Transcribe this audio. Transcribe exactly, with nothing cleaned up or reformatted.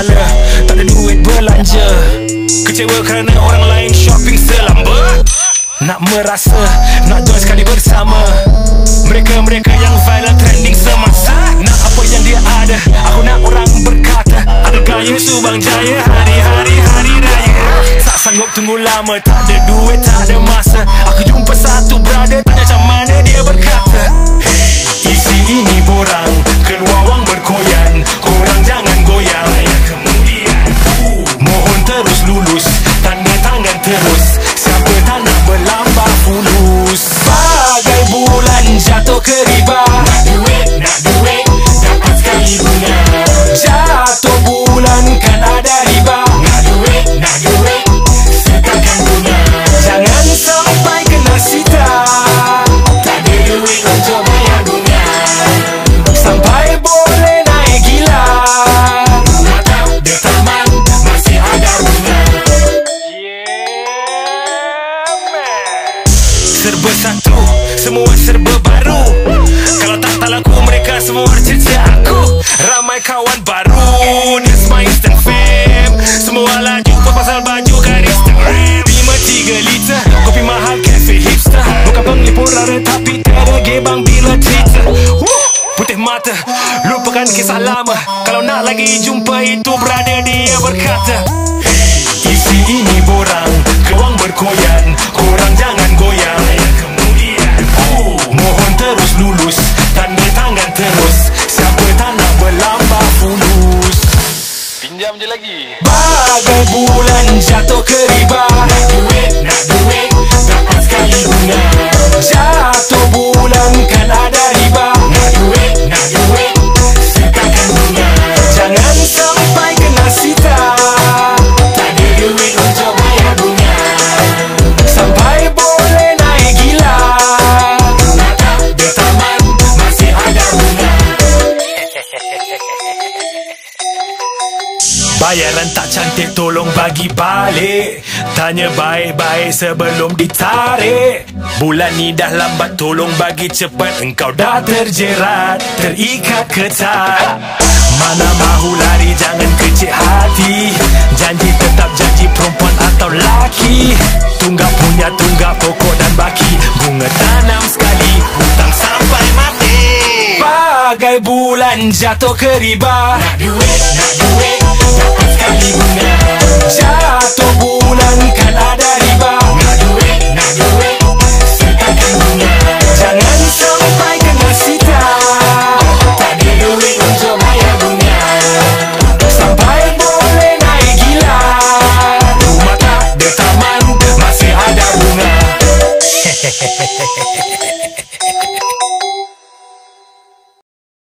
kepala, tak ada duit belanja. Kecewa kerana orang lain shopping selamba. Nak merasa, nak join sekali bersama mereka-mereka yang viral trending semasa. Nak apa yang dia ada, aku nak orang berkata ada gaya Subang Jaya, hari-hari hari raya. Tak sanggup tunggu lama, tak ada duit, tak ada masa. Aku jumpa satu brother, tanya macam mana dia berkata, isi ini borang, keluar wang berkoyan, korang jangan goyang. Kemudian mohon terus lulus, tanda tangan terus, siapa tak nak berlambak fulus. Bagai bulan jatuh ke riba, nak duit, nak duit, dapat sekali bunga. Jatuh bulan kan ada riba, nak duit, nak duit, sertakan bunga. Jangan sampai kena sita, tak ada duit untuk bayar bunga. Sampai boleh naik gila, mata dia taman masih ada bunga. Serba satu, semua serba baru. Kalau tak tak laku, mereka semua cerita aku. Ramai kawan baru, this my instant fame. Semua lah jumpa pasal baju kat Instagram. Lima tiga liter, kopi mahal cafe hipster. Bukan penglipur rara tapi tiada gebang bila cerita. Woo! Putih mata, lupakan kisah lama. Kalau nak lagi jumpa itu brother, dia berkata, isi ini borang, keluang berkoyan, korang jangan goyang. Kemudian uh, mohon terus lulus, tanda tangan terus, siapa tak nak berlambak fulus. Pinjam je lagi. Bagai bulan jatuh ke riba, nak duit, nak duit, dapat sekali bunga. Jatuh bulan kan ada riba, nak duit, nak duit, sertakan bunga. Jangan sampai kena sita, tak ada duit untuk bayar bunga. Sampai boleh naik gila, mata dia taman masih ada bunga. Bayaran tak cantik tolong bagi balik, tanya baik-baik sebelum ditarik. Bulan ni dah lambat tolong bagi cepat, engkau dah terjerat, terikat ketat. Mana mahu lari jangan kecil hati, janji tetap janji perempuan atau laki. Tunggak punya tunggak pokok dan baki, bunga tanam sekali, hutang sampai mati. Bagai bulan jatuh ke riba, nak duit, nak duit, dapat sekali bunga. Jatuh bulan kan ada riba, nak duit, nak duit, sertakan bunga. Jangan sampai kena sita, tak ada duit untuk bayar bunga. Sampai boleh naik gila, rumah tak ada taman masih ada bunga. Hehehehe